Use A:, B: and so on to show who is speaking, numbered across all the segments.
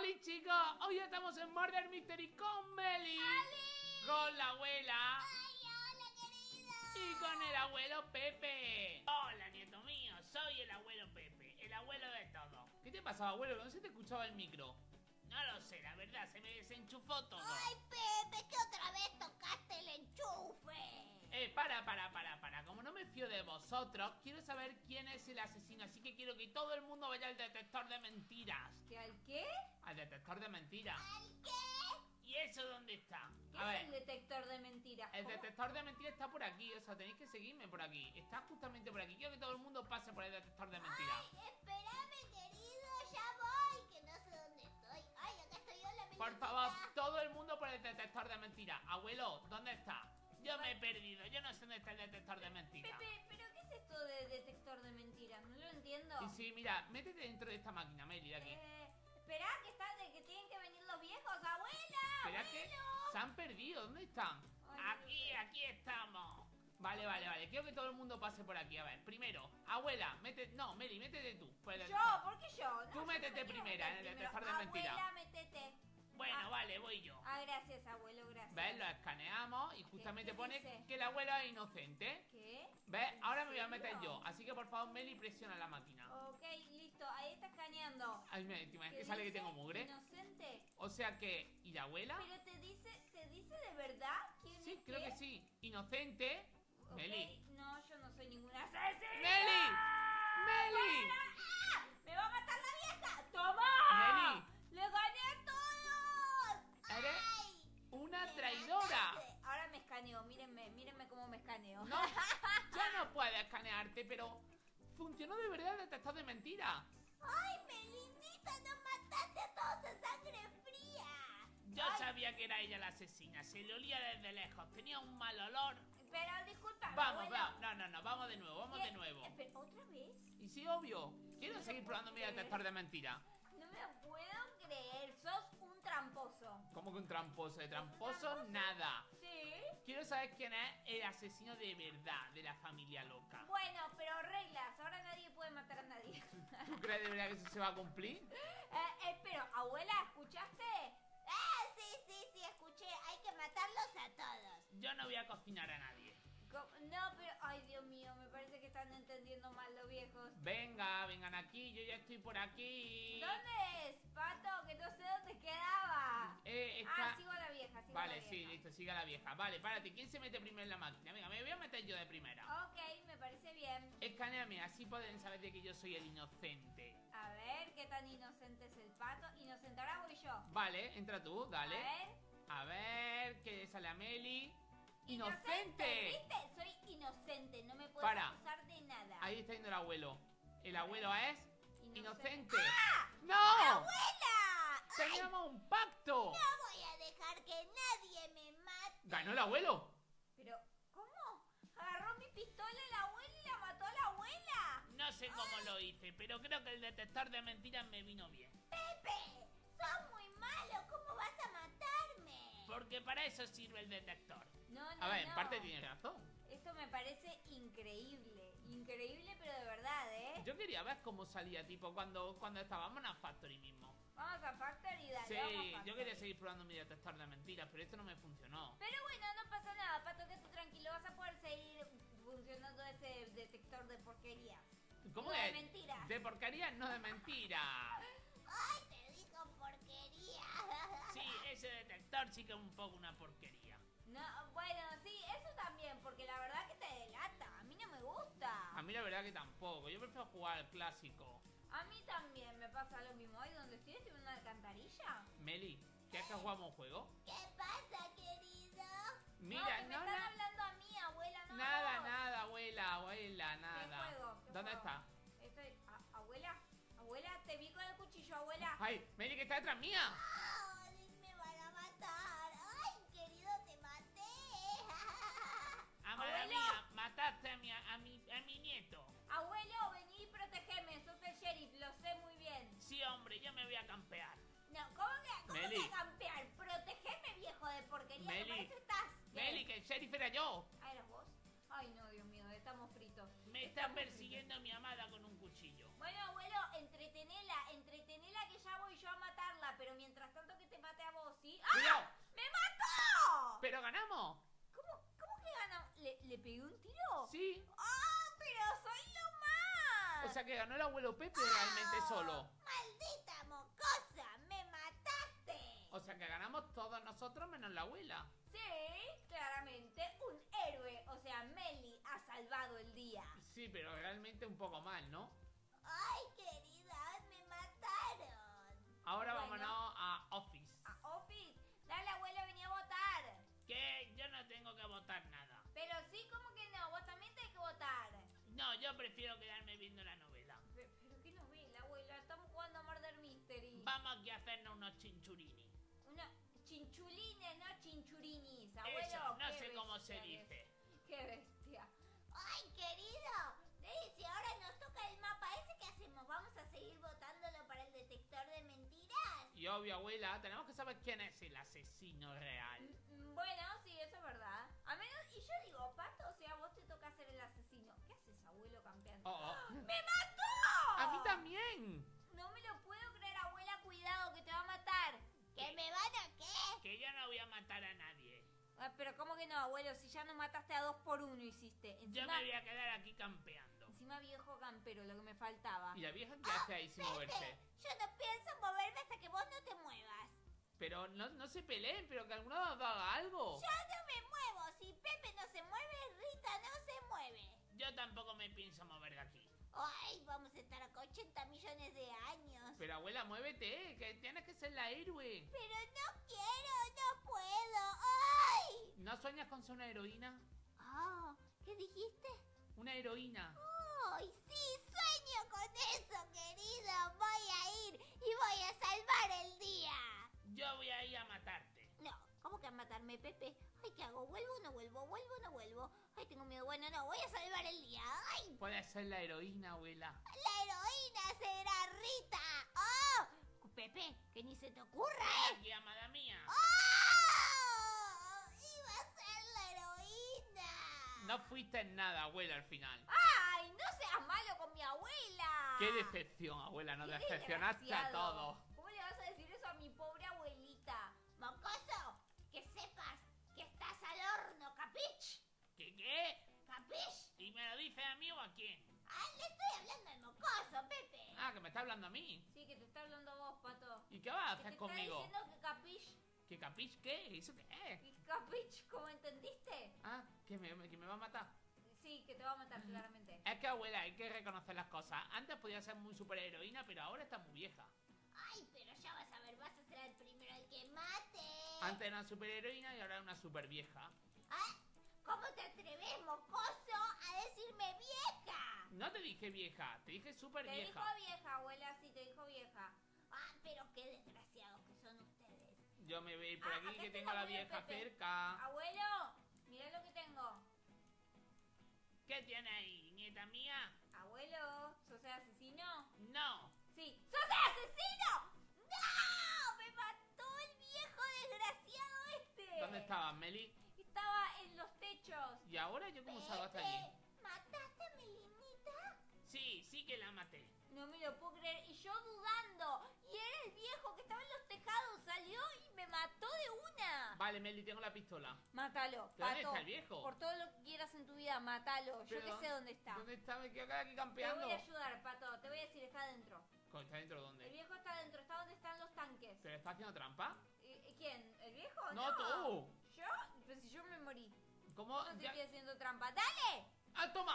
A: Hoy, chicos, hoy estamos en Murder Mystery con Meli, con la abuela
B: Hola, querida.
A: y con el abuelo Pepe. Hola, nieto mío, soy el abuelo Pepe, el abuelo de todo. ¿Qué te pasaba, abuelo? No se te escuchaba el micro. No lo sé, la verdad, se me desenchufó todo.
B: Ay, Pepe, que otra vez tocaste el enchufe.
A: Para. Como no me fío de vosotros, quiero saber quién es el asesino. Así que quiero que todo el mundo vaya al detector de mentiras.
C: ¿Qué al qué?
A: Al detector de mentiras.
B: ¿Al qué?
A: ¿Y eso dónde está?
C: ¿Qué
A: A
C: es el
A: ver,
C: detector de mentiras?
A: el
C: ¿Cómo?
A: detector de mentiras está por aquí. O sea, tenéis que seguirme por aquí. Está justamente por aquí. Quiero que todo el mundo pase por el detector de mentiras.
B: Ay, espérame, querido, ya voy, que no sé dónde estoy. Ay, acá estoy yo, la
A: Por favor, todo el mundo por el detector de mentiras. Abuelo, ¿dónde está? Yo me he perdido. Yo no sé dónde está el detector de mentiras.
C: Pepe, ¿pero qué es esto de detector de mentiras? No lo entiendo.
A: Y sí, mira, métete dentro de esta máquina, Meli, de aquí.
C: Esperá, que tienen que venir los viejos, abuela.
A: Espera que
C: abuelo.
A: se han perdido. ¿Dónde están?
C: Ay,
A: Aquí estamos. Vale. Quiero que todo el mundo pase por aquí. A ver, primero, abuela, no, Meli, métete tú.
C: Yo, ¿por qué yo?
A: Tú métete primera en el detector de mentiras.
C: Abuela, métete.
A: Bueno, vale, voy yo.
C: Gracias, abuelo, gracias.
A: ¿Ves? Lo escaneamos y justamente
C: qué
A: pone
C: dice?
A: que el abuelo es inocente.
C: ¿Qué?
A: ¿Ves? Ahora
C: ¿En
A: me voy a meter
C: serio?
A: yo. Así que por favor, Meli, presiona la máquina.
C: Ok, listo, ahí está escaneando.
A: Ay, ¿te imaginas
C: ¿Qué
A: que sale que
C: dice?
A: tengo mugre?
C: Inocente.
A: O sea que, ¿y la abuela?
C: Pero te dice de verdad quién
A: Sí,
C: es
A: creo
C: qué?
A: que sí. Inocente.
C: Ok,
A: Meli.
C: no, yo no soy ninguna asesina.
A: ¡Meli! ¡Meli!
C: ¡Ah! ¡Me va a matar la vieja! ¡Toma!
A: Meli.
C: ¡Le gané a todos!
A: Eres
B: Ay,
A: una
B: me
A: traidora.
B: mataste.
C: Ahora me escaneo, mírenme cómo me escaneo.
A: No, ya no puedes escanearte, pero funcionó de verdad el detector de mentiras.
B: Ay, Melindita, nos mataste a todos a sangre fría.
A: Yo
C: Ay.
A: sabía que era ella la asesina, se le olía desde lejos, tenía un mal olor.
C: Pero disculpa,
A: Vamos,
C: abuelo.
A: no, vamos de nuevo, vamos de nuevo.
C: Espera, ¿otra vez?
A: Y sí, obvio, quiero seguir probando mi detector de mentiras.
C: No me puedo creer, sos un tramposo.
A: ¿Cómo que un tramposo? De tramposo,
C: ¿Tramposo?
A: nada.
C: ¿Sí?
A: Quiero saber quién es el asesino de verdad de la familia loca.
C: Bueno, pero reglas, ahora nadie puede matar a nadie.
A: ¿Tú crees de verdad que eso se va a cumplir?
C: Pero, abuela, ¿escuchaste?
B: Sí, escuché. Hay que matarlos a todos.
A: Yo no voy a cocinar a nadie.
C: No, pero, ay, Dios mío, me parece que están entendiendo mal los viejos.
A: Vengan aquí, yo ya estoy por aquí.
C: ¿Dónde es, Pato? Que no sé dónde quedaba.
A: Está...
C: Sigo a la vieja,
A: Vale, sí, listo, sigue a la vieja. Vale, párate, ¿quién se mete primero en la máquina? Venga, me voy a meter yo de primera.
C: Ok, me parece bien.
A: Escanéame, así pueden saber de que yo soy el inocente.
C: A ver, ¿qué tan inocente es el Pato? Inocente, ahora voy yo.
A: Vale, entra tú, dale.
C: A ver.
A: A ver, ¿qué sale a Meli?
C: ¿Inocente? ¿Viste? Soy inocente, no me puedes
A: Para.
C: acusar de nada.
A: Ahí está yendo el abuelo. El abuelo es inocente.
C: ¡Ah!
A: ¡No!
B: ¡Abuela!
A: ¡Teníamos un pacto!
B: No voy a dejar que nadie me mate.
A: ¿Ganó el abuelo?
C: Pero, ¿cómo? Agarró mi pistola el abuelo y la mató a la abuela.
A: No sé cómo lo hice, pero creo que el detector de mentiras me vino bien.
B: Pepe, sos muy malo. ¿Cómo vas a matarme?
A: Porque para eso sirve el detector.
C: No,
A: A ver, en
C: no.
A: parte tiene razón.
C: Esto me parece increíble. Increíble, pero de verdad, ¿eh?
A: Yo quería ver cómo salía, tipo, cuando estábamos en la Factory mismo.
C: Vamos a Factory, dale, vamos a
A: Sí,
C: Factory.
A: yo quería seguir probando mi detector de mentiras, pero esto no me funcionó.
C: Pero bueno, no pasa nada, Pato, que tú tranquilo. Vas a poder seguir funcionando ese detector de porquerías.
A: ¿Cómo
C: No,
A: es?
C: de mentiras.
A: De porquerías, no de mentiras.
B: Ay, te dijo porquería.
A: Sí, ese detector sí que es un poco una porquería.
C: No, bueno, sí, eso también, porque la verdad que te delata. A mí no me gusta.
A: A mí la verdad que tampoco, yo prefiero jugar al clásico.
C: A mí también me pasa lo mismo. Ahí donde estoy en una alcantarilla.
A: Meli, ¿quieres que jugamos un juego?
B: ¿Qué pasa, querido?
A: Mira,
C: que me
A: no,
C: están hablando a mí, abuela, no a
A: nada,
C: vos.
A: nada, abuela, nada.
C: ¿Qué juego? ¿Qué
A: ¿Dónde
C: juego?
A: está?
C: Estoy... abuela, te vi con el cuchillo, abuela.
A: ¡Ay, Meli, que está detrás mía!
B: Ay, me van a matar. Ay, querido, te maté.
A: Amada
C: Abuelo.
A: mía, mataste a mi nieto.
C: Abuelo, vení y protegeme. Sos el sheriff, lo sé muy bien.
A: Sí, hombre, yo me voy a campear.
C: No, ¿cómo
A: Meli.
C: que campear? Protegeme, viejo de porquería.
A: Meli.
C: Que para eso estás. ¿Qué?
A: Meli, que el sheriff era yo.
C: Ah, ¿eras vos? Ay, no, Dios mío, estamos fritos.
A: Me está persiguiendo mi amada con un cuchillo.
C: Bueno, abuelo, entretenela que ya voy yo a matarla, pero mientras
A: pero ganamos.
C: ¿Cómo que ganamos? ¿Le pegué un tiro?
A: Sí.
C: ¡Ah, pero soy lo más!
A: O sea que ganó el abuelo Pepe realmente solo.
B: ¡Maldita mocosa! ¡Me mataste!
A: O sea que ganamos todos nosotros menos la abuela.
C: Sí, claramente, un héroe. O sea, Meli ha salvado el día.
A: Sí, pero realmente un poco mal, ¿no?
B: ¡Ay, querida! ¡Me mataron!
A: Ahora
C: Bueno.
A: vámonos a Office.
C: A Office, dale abuelo, venía a votar.
A: Que yo no tengo que votar nada.
C: Pero sí, ¿cómo que no? Vos también tenés que votar.
A: No, yo prefiero quedarme viendo la novela.
C: Pero qué novela, abuela, estamos jugando a Murder Mystery.
A: Vamos aquí a hacernos unos chinchurini.
C: Una chinchulines, no chinchurinis, abuelo.
A: Eso, no
C: qué
A: sé cómo se
C: bestia
A: dice.
C: Qué bestia.
B: ¡Ay, querido! Si ahora nos toca el mapa ese, ¿qué hacemos? ¿Vamos a seguir votándolo para el detector de mentiras?
A: Y obvio, abuela, tenemos que saber quién es el asesino real.
C: Bueno, sí, eso es verdad. A menos, y yo digo, Pato, o sea, vos te toca ser el asesino. ¿Qué haces, abuelo campeando?
A: Oh, oh.
C: ¡Me mató!
A: ¡A mí también!
C: No me lo puedo creer, abuela, cuidado, que te va a matar.
B: ¿Que me van a qué?
A: Que yo no voy a matar a nadie.
C: Ah, pero ¿cómo que no, abuelo? Si ya no mataste a 2 por 1 hiciste.
A: Yo me voy a quedar aquí campeando.
C: Encima viejo campero, lo que me faltaba.
A: ¿Y la vieja qué hace ahí sin moverse?
B: Pepe, yo no pienso moverme hasta que vos no te muevas.
A: Pero no se peleen, pero que alguno de los dos haga algo.
B: Yo no me muevo. Si Pepe no se mueve, Rita no se mueve.
A: Yo tampoco me pienso mover de aquí.
B: Ay, vamos a estar acá 80 millones de años.
A: Pero abuela, muévete, que tienes que ser la héroe.
B: Pero no quiero, no puedo. ¡Ay!
A: ¿No sueñas con ser una heroína?
B: Oh, ¿qué dijiste?
A: Una heroína.
B: ¡Ay, sí! ¡Sueño con eso, querido! Voy a ir y voy a salvar el día.
A: Yo voy a ir a matarte.
B: No, ¿cómo que a matarme, Pepe? Ay, ¿qué hago? ¿Vuelvo o no vuelvo? ¿Vuelvo o no vuelvo? Ay, tengo miedo. Bueno, no, voy a salvar el día. ¡Ay!
A: Puedes ser la heroína, abuela.
B: ¡La heroína será Rita! ¡Oh! Pepe, que ni se te ocurra, ¿eh?
A: Aquí, amada mía.
B: ¡Oh! ¡Iba a ser la heroína!
A: No fuiste en nada, abuela, al final.
C: ¡Ay, no seas malo con mi abuela!
A: Qué decepción, abuela, nos
C: Qué
A: decepcionaste a
C: desgraciado.
A: todos.
C: ¿Cómo le vas a decir eso a mi pobre abuelita?
B: Mocoso, que sepas que estás al horno, ¿capich?
A: ¿Qué?
B: ¿Capich?
A: ¿Y me lo dices a mí o a quién?
B: Ah, le estoy hablando al mocoso, Pepe.
A: Ah, que me está hablando a mí.
C: Sí, que te está hablando vos, Pato.
A: ¿Y qué vas a
C: Que
A: hacer
C: te
A: conmigo?
C: está diciendo que capish.
A: ¿Qué capich qué? ¿Eso qué es?
C: ¿Y capish? ¿Cómo entendiste?
A: Ah, que me va a matar.
C: Sí, que te va a matar claramente.
A: Es que, abuela, hay que reconocer las cosas. Antes podía ser muy superheroína, pero ahora está muy vieja.
B: Ay, pero ya vas a ver, vas a ser el primero al que mate.
A: Antes era una superheroína y ahora es una super vieja.
B: ¿Ah? ¿Cómo te atreves, mocoso, a decirme vieja?
A: No te dije vieja, te dije super
C: Te
A: vieja.
C: dijo vieja, abuela, sí, te dijo vieja.
B: Ah, pero qué desgraciados que son ustedes.
A: Yo me voy a ir por
C: Ah,
A: aquí
C: acá
A: que
C: está
A: tengo
C: el
A: a la
C: abuelo
A: vieja
C: Pepe.
A: cerca.
C: Abuelo, mira lo que tengo.
A: ¿Qué tiene ahí, nieta mía?
C: Abuelo, ¿sos el asesino?
A: No.
C: Sí. ¡Sos el asesino! ¡No! ¡Me mató el viejo desgraciado este!
A: ¿Dónde estabas, Meli?
C: Estaba en los techos.
A: ¿Y ahora yo cómo salgo hasta allí?
B: ¿Mataste a Melinita?
A: Sí que la maté.
C: No me lo puedo creer. Y yo dudando. Y era el viejo que estaba en los tejados. Salió y me mató de una.
A: Vale, Meli, tengo la pistola.
C: Mátalo,
A: ¿Pero dónde
C: Pato.
A: está el viejo?
C: Por todo lo que quieras en tu vida, mátalo. Yo
A: Pero
C: que sé dónde está.
A: ¿Dónde está? Me quedo acá aquí
C: Te
A: campeando.
C: voy a ayudar, Pato. Te voy a decir, está adentro.
A: ¿Está dentro
C: El
A: dónde?
C: viejo está adentro. Está donde están los tanques.
A: ¿Pero está haciendo trampa?
C: ¿Quién? ¿El viejo?
A: No, tú.
C: ¿Yo? Pues si yo me morí.
A: ¿Cómo?
C: No te
A: Ya-
C: estoy haciendo trampa. ¡Dale!
A: ¡Ah, toma!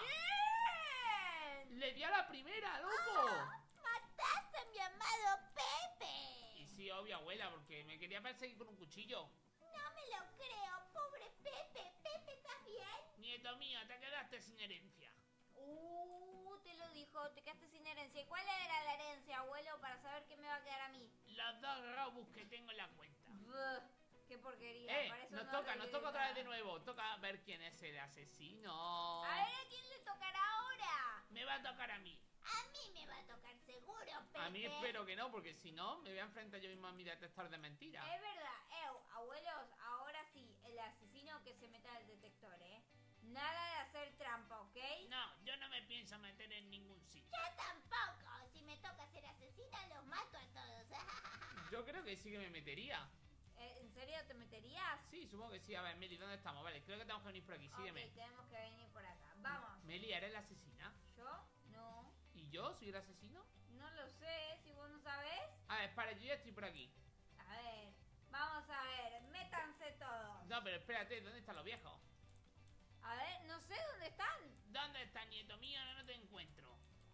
C: ¡Bien!
A: ¡Le di a la primera, loco!
B: ¡Mataste a mi amado Pepe!
A: Y sí, obvio, abuela, porque me quería perseguir con un cuchillo.
B: No me lo creo, pobre Pepe. Pepe, ¿estás bien?
A: Nieto mío, te quedaste sin herencia.
C: Te lo dijo, te quedaste sin herencia. ¿Y cuál era la herencia, abuelo, para saber qué me va a quedar a mí?
A: Los 2 robos que tengo en la cuenta.
C: Buh, qué porquería. Para eso
A: Nos
C: no
A: toca
C: arreglé
A: otra
C: nada.
A: vez de nuevo. Toca ver quién es el asesino.
C: A ver a quién le tocará ahora.
A: Me va a tocar a mí.
B: A mí me va a tocar seguro, Pepe.
A: A mí espero que no, porque si no, me voy a enfrentar yo mismo a mi detector de mentiras.
C: Es verdad, abuelos, ahora sí, el asesino que se meta al detector, ¿eh? Nada de hacer trampa, ¿ok?
A: No, yo no me pienso meter en ningún sitio.
B: Yo tampoco. Si me toca ser asesina, los mato a todos.
A: Yo creo que sí que me metería.
C: ¿En serio te meterías?
A: Sí, supongo que sí. A ver, Meli, ¿dónde estamos? Vale, creo que tenemos que venir por aquí. Sígueme.
C: Ok, tenemos que venir por acá. Vamos.
A: Meli, ¿eres la asesina?
C: ¿Yo? No.
A: ¿Y yo soy el asesino?
C: No lo sé, si vos no sabés.
A: A ver, para, yo ya estoy por aquí.
C: A ver, vamos a ver. Métanse todos.
A: No, pero espérate, ¿dónde están los viejos?
C: A ver, no sé dónde están.
A: ¿Dónde está, nieto mío? No te encuentro.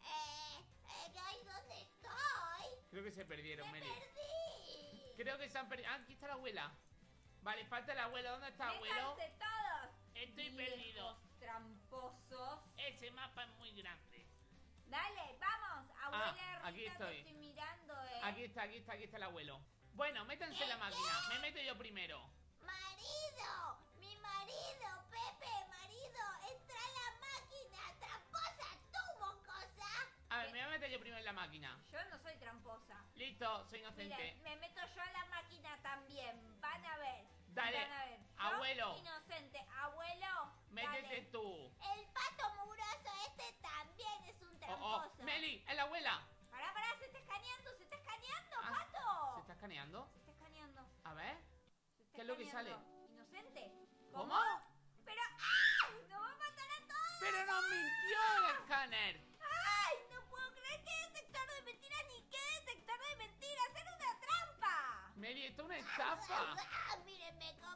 B: Ay, ¿dónde estoy?
A: Creo que se perdieron,
B: ¡Me
A: Meli.
B: perdí!
A: Creo que se han perdido. Ah, aquí está la abuela. Vale, falta el abuelo. ¿Dónde está, abuelo?
C: Métanse todos.
A: Estoy
C: Viejos
A: perdido.
C: tramposos.
A: Ese mapa es muy grande.
C: Dale, vamos. Abuela
A: aquí
C: Rita,
A: estoy.
C: te estoy mirando,
A: Aquí está el abuelo. Bueno, métanse en la máquina. Me meto yo primero.
B: ¡Marido! ¡Mi marido! ¡Pepe, marido! ¡Entra a la máquina! ¡Tramposa tú, mocosa!
A: A ver, me voy a meter yo primero en la máquina.
C: Yo no soy tramposa.
A: Listo, soy inocente.
C: Miren, me meto yo a la máquina también. Van a ver.
A: Dale,
C: Van a ver. Yo,
A: abuelo.
C: inocente. Abuelo.
A: Métete
C: dale.
A: tú.
B: El pato mugroso este también es un
A: Oh,
B: tramposo.
A: oh. Meli, es la abuela.
C: Pará, se está escaneando,
A: Ah,
C: pato.
A: ¿Se está escaneando?
C: Se está escaneando.
A: A ver.
C: Se está
A: ¿Qué es lo que
C: escaneando. Inocente.
A: ¿Cómo?
C: Pero, ¡ah! ¡Nos va a matar a todos!
A: ¡Pero nos mintió el escáner!
C: ¡Ay! No puedo creer que detector de mentiras ni qué detector de mentiras. ¡Era una trampa!
A: Meli, esto es una estafa.
B: ¡Mírenme cómo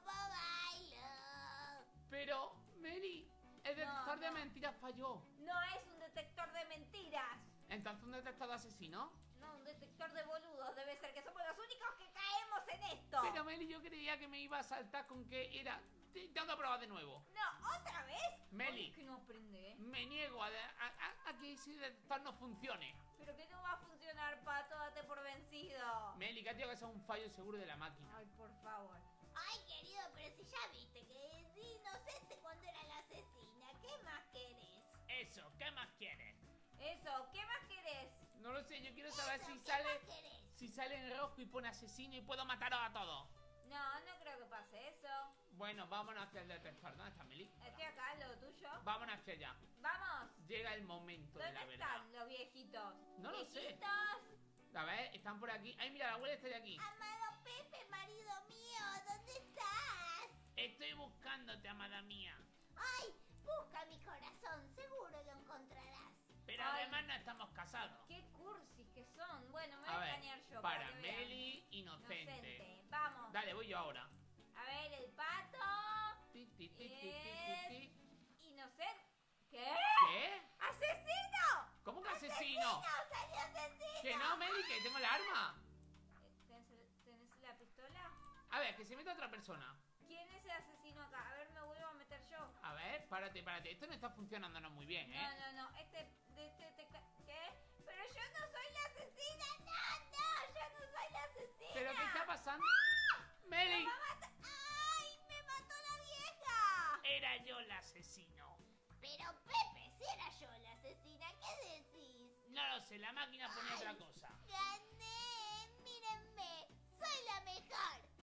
B: bailo!
A: Pero, Meli, el detector de
C: no.
A: mentiras falló.
C: No es un detector de mentiras.
A: Entonces, ¿un detector de asesino?
C: No, un detector de boludos. Debe ser que somos los únicos que caemos en esto.
A: Pero, Meli, yo creía que me iba a saltar con que era... Tengo que probar de nuevo.
C: No, ¿otra vez?
A: Meli.
C: Ay, que no aprende, ¿eh?
A: Me niego a que ese detector no funcione.
C: Pero que no va a funcionar, Pato. Date por vencido.
A: Meli, que ha tenido que ser un fallo seguro de la máquina.
C: Ay, por favor.
B: Ay, querido, pero si ya viste que es inocente cuando era la asesina, ¿qué más querés?
A: Eso, ¿qué más quieres?
C: Eso, ¿qué más querés?
A: No lo sé, yo quiero saber
B: Eso,
A: si
B: ¿qué
A: sale...
B: más querés?
A: Si sale en rojo y pone asesino y puedo mataros a todos.
C: No, no creo que pase eso.
A: Bueno, vámonos hacia el detector. ¿Dónde está, Meli?
C: Estoy acá, lo tuyo.
A: Vámonos hacia allá.
C: Vamos.
A: Llega el momento de
C: ¿Dónde
A: la verdad.
C: están los viejitos?
A: No lo sé.
C: ¿Viejitos?
A: A ver, están por aquí. Ay, mira, la abuela está de aquí.
B: Amado Pepe, marido mío, ¿dónde estás?
A: Estoy buscándote, amada mía.
B: Ay, busca mi corazón, seguro lo encontrarás.
A: Pero
C: Ay.
A: además no estamos casados.
C: Qué cursis que son. Bueno, me
A: A
C: voy a
A: ver,
C: escanear yo.
A: para
C: que vean.
A: Meli, inocente.
C: Vamos.
A: Dale, voy yo ahora.
C: A ver, el pato.
A: Ti, ti, ti, ti, ti, ti.
C: Inocente. ¿Qué?
A: ¿Qué?
C: ¡Asesino!
A: ¿Cómo que asesino?
B: ¡Salió asesino!
A: Que no, Meli, que tengo el arma.
C: ¿Tenés la pistola?
A: A ver, que se meta otra persona.
C: ¿Quién es el asesino acá? A ver, me vuelvo a meter yo.
A: A ver, párate. Esto no está funcionándonos muy bien, ¿eh?
C: No. ¿Qué? Pero yo no soy la asesina. No, yo no soy la asesina.
A: ¿Pero qué está pasando? ¡Meli!
C: ¡Me va a matar! ¡Ay, me mató la vieja!
A: Era yo el asesino.
B: Pero Pepe, si era yo la asesina, ¿qué decís?
A: No lo sé, la máquina pone otra cosa.
B: Gané.